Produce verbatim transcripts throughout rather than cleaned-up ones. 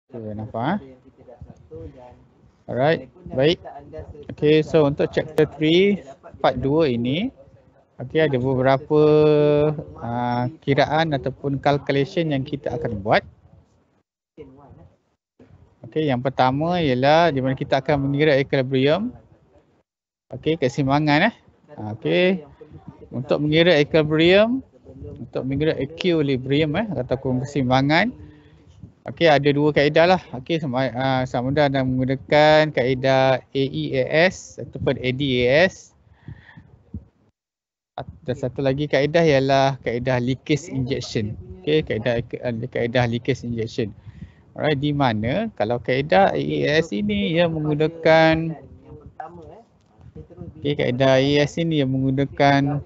Okay, nampak? Alright, baik. Okay, so untuk chapter three, part two ini, okay, ada beberapa uh, kiraan ataupun calculation yang kita akan buat. Okay, yang pertama ialah di mana kita akan mengira equilibrium. Okay, keseimbangan eh. Okay, untuk mengira equilibrium, untuk mengira equilibrium eh ataupun keseimbangan, okey, ada dua kaedah lah. Okey, sama uh, sama ada anda menggunakan kaedah A E A S ataupun A D A S. Dan satu lagi kaedah ialah kaedah leakage injection. Okey, kaedah kaedah leakage injection. Alright, di mana kalau kaedah A E A S ini ia menggunakan okey, kaedah A E A S ini ia menggunakan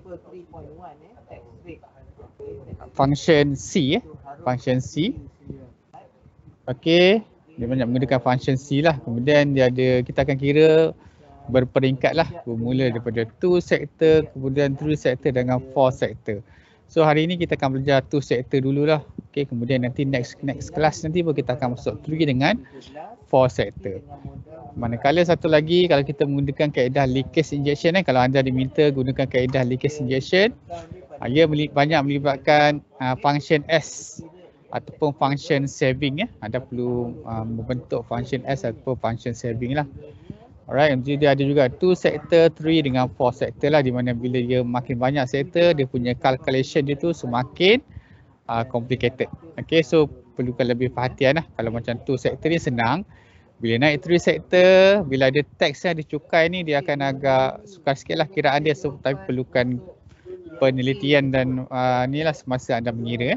function C eh, function C. Okey, dia banyak menggunakan function C lah. Kemudian dia ada, kita akan kira berperingkat lah, bermula daripada two sector, kemudian three sector dengan four sector. So hari ini kita akan belajar two sector dululah. Okey, kemudian nanti next next class nanti pun kita akan masuk three dengan four sector. Manakala satu lagi kalau kita menggunakan kaedah leakage injection eh, kalau anda diminta gunakan kaedah leakage injection, ia banyak melibatkan uh, function S ataupun function saving ya. Anda perlu uh, membentuk function S ataupun function saving lah. Alright, jadi dia ada juga two sector, three dengan four sector lah, di mana bila dia makin banyak sector, dia punya calculation dia tu semakin uh, complicated. Okay, so perlukan lebih perhatian lah. Kalau macam two sector ni senang. Bila naik three sector, bila ada tax yang ada cukai ni, dia akan agak sukar sikit lah kiraan dia. So, tapi perlukan penelitian dan uh, ni lah semasa anda mengira.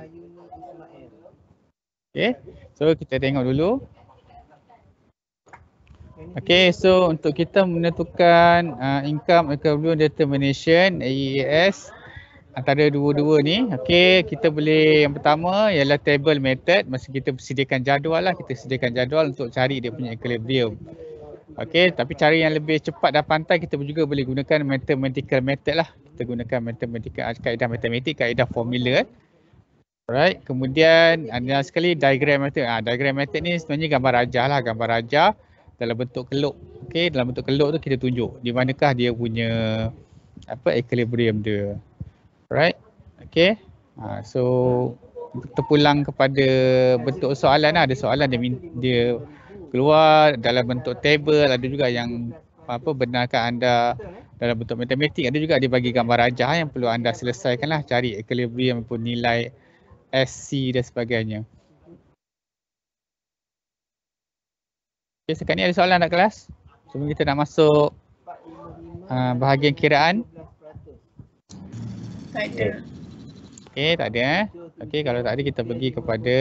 Okay, so kita tengok dulu. Okay, so untuk kita menentukan uh, income equivalent determination A E A S antara dua-dua ni, okay, kita boleh, yang pertama ialah table method. Masa kita sediakan jadual lah, kita sediakan jadual untuk cari dia punya equilibrium. Okay, tapi cara yang lebih cepat dan pantai kita juga boleh gunakan mathematical method lah. Kita gunakan mathematical, kaedah matematik, kaedah formula. Alright, kemudian ada sekali diagram method. Ah, diagram method ni sebenarnya gambar rajah lah, gambar rajah dalam bentuk keluk. Okey, dalam bentuk keluk tu kita tunjuk di manakah dia punya apa equilibrium dia. Alright. Okey. Ha, so terpulang kepada bentuk soalan lah. Ada soalan dia dia keluar dalam bentuk table, ada juga yang apa benarkan anda dalam bentuk matematik, ada juga dia bagi gambar rajah yang perlu anda selesaikanlah, cari equilibrium pun nilai S C dan sebagainya. Okay, sekarang ni ada soalan nak kelas? Sebelum kita nak masuk uh, bahagian kiraan. Tak ada. Okay, tak ada eh. Okay, kalau tak ada kita pergi kepada.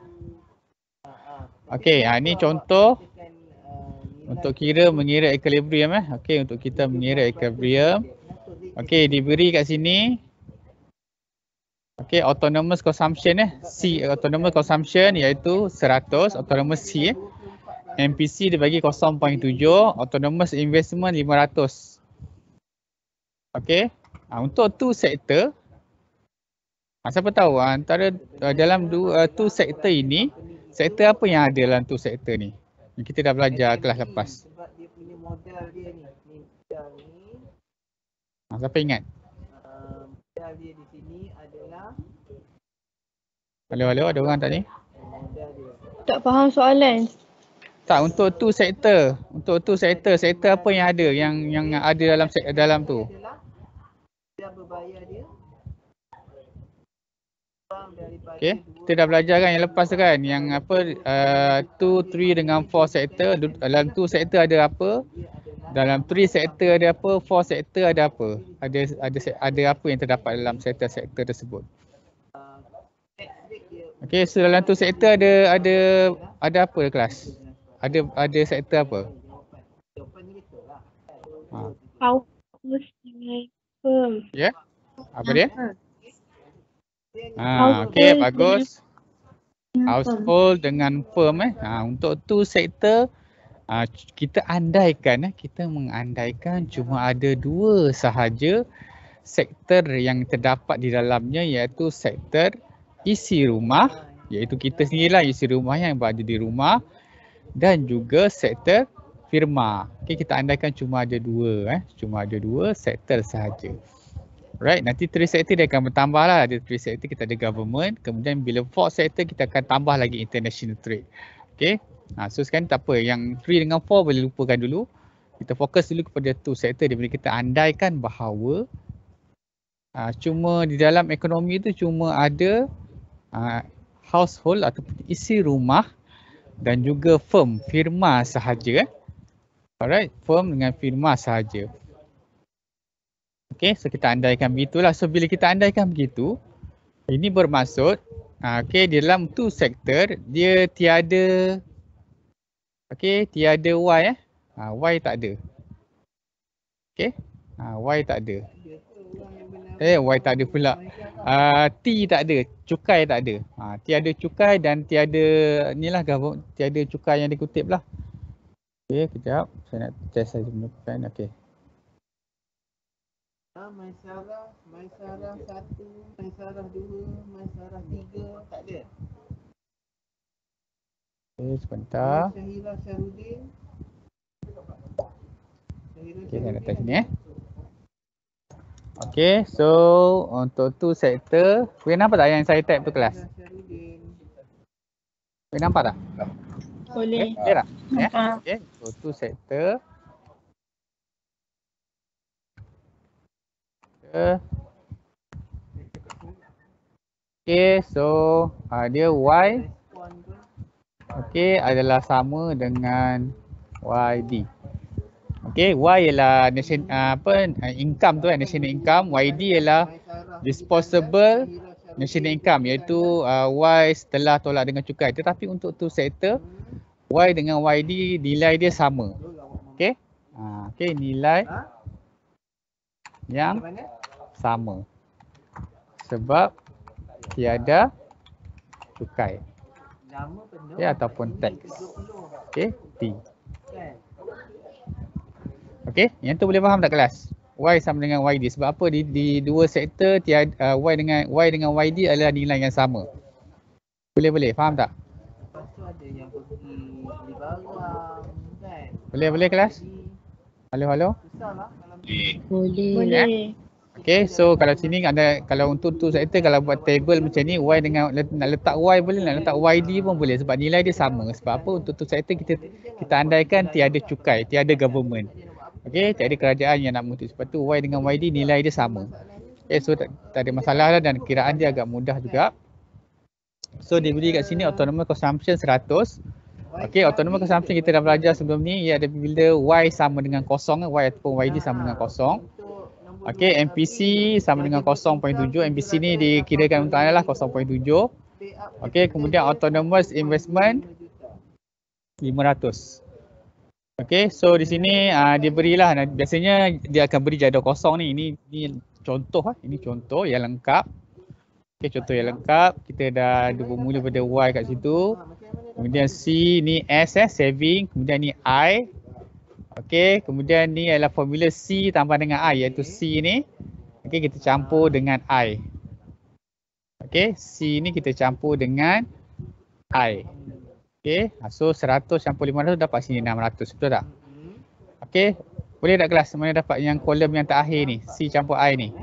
Okay, ha, ini contoh untuk kira mengira equilibrium eh. Okay, untuk kita mengira equilibrium. Okay, diberi kat sini. Okay, autonomous consumption eh. C, autonomous consumption iaitu seratus, autonomous C eh. M P C dibagi kosong perpuluhan tujuh, autonomous investment lima ratus. Okay, ha, untuk two sector, ha, siapa tahu ha, antara uh, dalam dua, uh, two sector ini, sektor apa yang ada dalam two sector ni? Kita dah belajar kelas lepas. Sebab dia punya modal dia ni, ni modal ni. Ha, siapa ingat? Uh, modal dia di sini adalah. Halo, halo, ada orang tak ni? Modal dia. Tak faham soalan. Tak, untuk two sector, untuk two sector, sektor apa yang ada, yang yang ada dalam dalam tu? Dia berbayar dia. Okay, kita dah belajar kan yang lepas tu kan, yang apa uh, two, three dengan four sector. Dalam two sector ada apa? Dalam three sector ada apa? Four sector ada apa? Ada ada ada apa yang terdapat dalam sektor-sektor tersebut? Okay, so dalam two sector ada ada ada apa kelas? Ada ada sektor apa? Ha. House dengan firm. Ya? Yeah? Apa dia? Ha, okey, bagus. Household dengan firm eh. Ha, untuk two sector, ha, kita andaikan eh, kita mengandaikan cuma ada dua sahaja sektor yang terdapat di dalamnya, iaitu sektor isi rumah iaitu kita sendirilah isi rumah yang berada di rumah dan juga sektor firma. Okay, kita andaikan cuma ada dua, eh, cuma ada dua sektor sahaja. Right, nanti three sector dia akan bertambah lah. Ada three sector, kita ada government. Kemudian bila fourth sector, kita akan tambah lagi international trade. Okay, ha, so sekarang tak apa. Yang three dengan four boleh lupakan dulu. Kita fokus dulu kepada two sector. Daripada kita andaikan bahawa uh, cuma di dalam ekonomi itu cuma ada uh, household ataupun isi rumah dan juga firm, firma sahaja. Eh. Alright, firm dengan firma sahaja. Okay, so kita andaikan begitulah. So bila kita andaikan begitu, ini bermaksud uh, okay, di dalam two sector dia tiada okay, tiada Y eh. Uh, Y tak ada. Okay, uh, Y tak ada. Eh, Y tak ada pula. Uh, T tak ada, cukai tak ada. Uh, tiada cukai dan tiada inilah government, tiada cukai yang dikutip lah. Okay, kejap. Saya nak test saja benda pen. Okay. Maisarah, Maisarah satu, Maisarah dua, Maisarah tiga, tak ada. Okay, sebentar. Syahira Syarudin. Syahira Okay, saya nak test Syarudin. ni eh. Okay, so untuk tu sektor, boleh nampak tak yang saya type tu kelas? Syarudin. Boleh nampak tak? Boleh. Okay, tak? Ya? Nampak. Okay, so tu sektor. Okay, so uh, dia Y, Respon tu. okay, adalah sama dengan Y D. Okay, Y ialah nation, uh, apa, uh, income tu kan, national income. Y D ialah Maisarah disposable Syahira Syarudin. national income, iaitu uh, Y setelah tolak dengan cukai. Tetapi untuk tu sektor, Y dengan Y D nilai dia sama. Okay, uh, okay, nilai Ha? yang Macam mana? sama sebab tiada cukai, Nama penuh. okay, ataupun tax. Okay, T. Kan? Okay, yang tu boleh faham tak kelas? Y sama dengan Y D. Sebab apa? Di, di dua sektor tiada, uh, Y dengan Y dengan Y D adalah nilai yang sama. Boleh boleh faham tak? Lepas tu ada yang pergi beli barang kan? Boleh boleh kelas? Jadi Halo halo. susah lah kalau Boleh. Ya. Boleh. Okay, so kalau sini ada, kalau untuk tu sektor, kalau buat table macam ni, Y dengan nak letak Y boleh, nak letak Y D pun boleh sebab nilai dia sama. Sebab apa? Untuk tu sektor kita kita andaikan tiada cukai, tiada government. Okay, tiada kerajaan yang nak mutu. Sebab tu Y dengan Y D nilai dia sama. Okay, so tak, tak ada masalah lah dan kiraan dia agak mudah juga. So dia beri kat sini autonomous consumption seratus. Okay, autonomous consumption kita dah belajar sebelum ni, ia ada bila Y sama dengan kosong, Y ataupun Y D sama dengan kosong. Okay, M P C sama dengan kosong perpuluhan tujuh. M P C ni dikirakan untuk anda lah kosong perpuluhan tujuh. Okay, kemudian autonomous investment lima ratus. Okay, so di sini uh, dia berilah, biasanya dia akan beri jadual kosong ni. Ini, ini contoh lah, ini contoh yang lengkap. Okay, contoh yang lengkap. Kita dah ada bermula pada Y kat situ. Kemudian C ni S eh, saving. Kemudian ni I. Okay, kemudian ni adalah formula C tambah dengan I, iaitu C ni. Okay, kita campur dengan I. Okay, C ni kita campur dengan I. Okay, so seratus campur lima ratus dapat sini enam ratus, betul tak? Okay, boleh tak kelas? Mana dapat yang kolom yang terakhir ni, C campur I ni?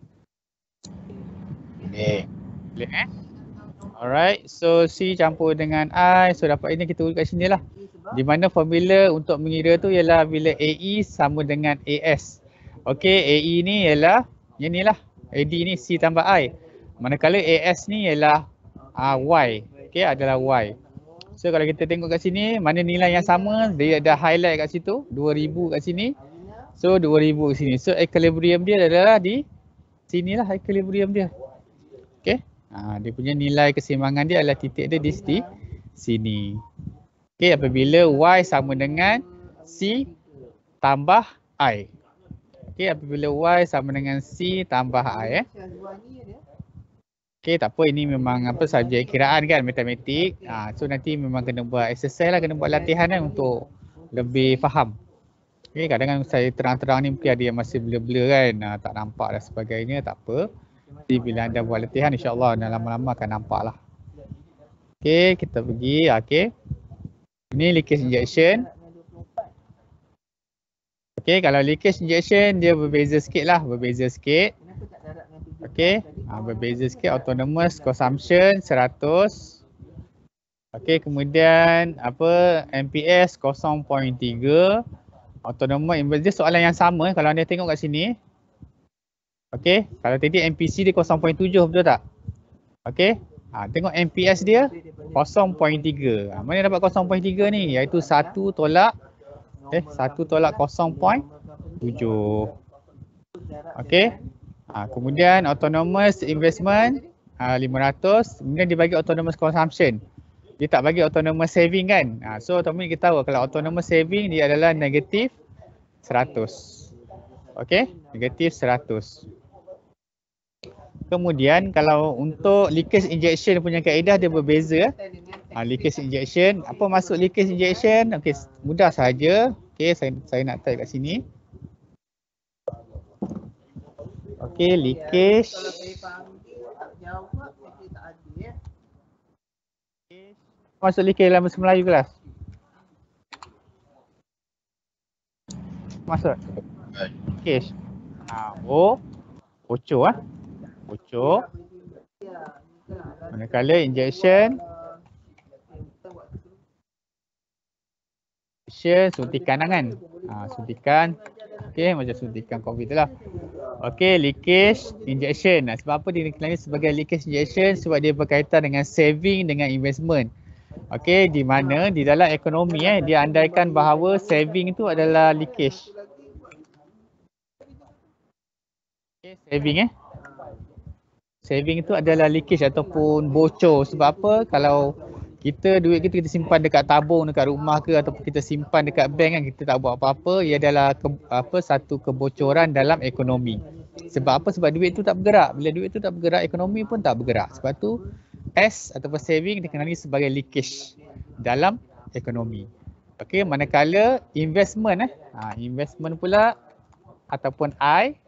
Okay, boleh eh? Alright, so C campur dengan I, so dapat ini kita urut kat sini lah. Di mana formula untuk mengira tu ialah bila A E sama dengan A S. Okay, A E ni ialah, yang ni lah, A D ni C tambah I. Manakala A S ni ialah uh, Y, okay, adalah Y. So kalau kita tengok kat sini, mana nilai yang sama, dia ada highlight kat situ, dua ribu kat sini. So dua ribu kat sini, so equilibrium dia adalah di sini lah equilibrium dia. Okay, uh, dia punya nilai keseimbangan dia adalah titik dia di sini. sini. Okay, apabila Y sama dengan C tambah I. Okay, apabila Y sama dengan C tambah I eh. Okay, tak apa, ini memang apa subjek kiraan kan, matematik. Ha, so nanti memang kena buat exercise lah, kena buat latihan kan untuk lebih faham. Okay, kadang-kadang saya terang-terang ni mungkin ada yang masih blur-blur kan, ha, tak nampak dan sebagainya, tak apa. Jadi bila anda buat latihan, insyaAllah dan lama-lama akan nampak lah. Okey, kita pergi. Okey. Ini leakage injection. Okey, kalau leakage injection dia berbeza sikit lah, berbeza sikit. Okey, ha, berbeza sikit. Autonomous consumption seratus. Okey, kemudian apa M P S kosong perpuluhan tiga. Autonomous inverse dia soalan yang sama kalau anda tengok kat sini. Okey, kalau tadi M P C dia kosong perpuluhan tujuh, betul tak? Okey. Ha, tengok M P S dia kosong perpuluhan tiga. Ha, mana dapat kosong perpuluhan tiga ni? Iaitu satu tolak eh satu tolak kosong perpuluhan tujuh. Okey. Ha, kemudian autonomous investment ha, lima ratus, kemudian dibagi autonomous consumption. Dia tak bagi autonomous saving kan? Ha, so teman-teman kita tahu kalau autonomous saving dia adalah negatif seratus. Okey, negatif seratus. Kemudian kalau untuk leakage injection punya kaedah dia berbeza. Ha, leakage injection, apa maksud leakage injection? Okey, mudah saja. Okey, saya saya nak type kat sini. Okey, leakage. Kalau saya panggil tak jawab, saya tak ada ya. Maksud leakage dalam bahasa Melayu kelas? Maksud? Leakage. Ha, oh, bocor ah. Bocor. Manakala injection, injection suntikan lah kan. Ha, suntikan. Okey, macam suntikan COVID tu lah. Okey, leakage injection. Nah, sebab apa dia dikenali sebagai leakage injection? Sebab dia berkaitan dengan saving dengan investment. Okey, di mana di dalam ekonomi eh dia andaikan bahawa saving itu adalah leakage. Okey, saving eh. Saving itu adalah leakage ataupun bocor. Sebab apa? Kalau kita duit kita kita simpan dekat tabung dekat rumah ke ataupun kita simpan dekat bank kan, kita tak buat apa-apa, ia adalah ke, apa satu kebocoran dalam ekonomi. Sebab apa? Sebab duit tu tak bergerak. Bila duit tu tak bergerak, ekonomi pun tak bergerak. Sebab tu S ataupun saving dikenali sebagai leakage dalam ekonomi. Okey, manakala investment eh, ha, investment pula ataupun I.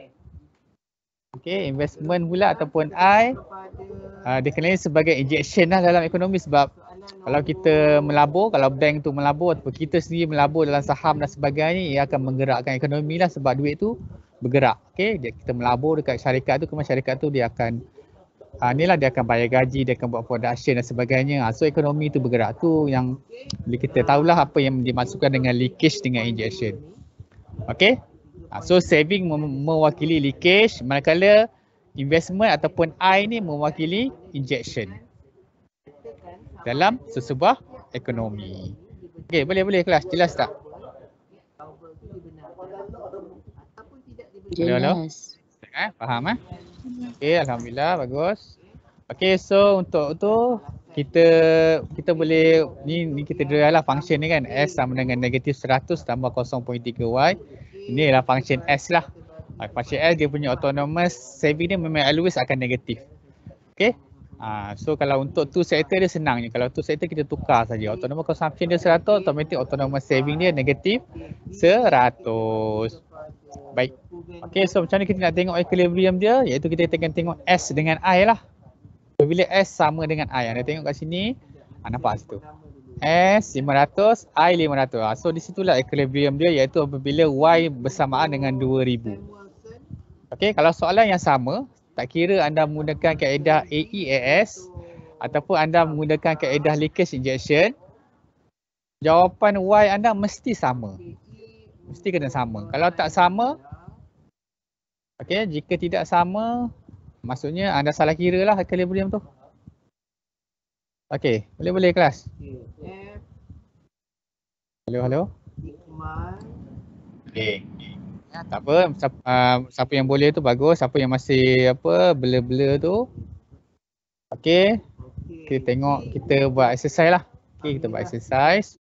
Okey, investment pula ataupun I uh, dikenali sebagai injection lah dalam ekonomi. Sebab kalau kita melabur, kalau bank tu melabur ataupun kita sendiri melabur dalam saham dan sebagainya, ia akan menggerakkan ekonomi lah sebab duit tu bergerak. Okey, kita melabur dekat syarikat tu, kemudian syarikat tu dia akan uh, ni lah dia akan bayar gaji, dia akan buat production dan sebagainya. Uh, so ekonomi tu bergerak. Tu yang kita tahulah apa yang dimaksudkan dengan leakage dengan injection. Okey. So saving mem- mewakili leakage, manakala investment ataupun I ni mewakili injection dalam sesebuah ekonomi. Okey, boleh boleh kelas jelas tak? Jelas. Eh, faham eh? Okey, alhamdulillah, bagus. Okey, so untuk tu kita kita boleh ni ni kita draw lah function ni kan, S sama dengan negatif seratus tambah kosong perpuluhan tiga Y. Ini adalah function S lah. Function S dia punya autonomous saving dia memang always akan negatif. Okay. Ha, so kalau untuk two sector dia senang je. Kalau two sector kita tukar saja. Autonomous consumption dia seratus, automatic autonomous saving dia negatif seratus. Baik. Okay, so macam mana kita nak tengok equilibrium dia? Iaitu kita akan tengok S dengan I lah. So, bila S sama dengan I. Anda tengok kat sini. Ha, nampak situ. S lima ratus, I lima ratus. So di situlah equilibrium dia, iaitu apabila Y bersamaan dengan dua ribu. Okey, kalau soalan yang sama, tak kira anda menggunakan kaedah A E A S ataupun anda menggunakan kaedah leakage injection, jawapan Y anda mesti sama. Mesti kena sama. Kalau tak sama, okey, jika tidak sama, maksudnya anda salah kira lah equilibrium tu. Okey, boleh-boleh kelas. Hello, hello. Okey. Ya, tak apa, siapa, uh, siapa yang boleh tu bagus, siapa yang masih apa blur-blur tu. Okey. Kita tengok, kita buat exercise lah. Okey, kita buat exercise.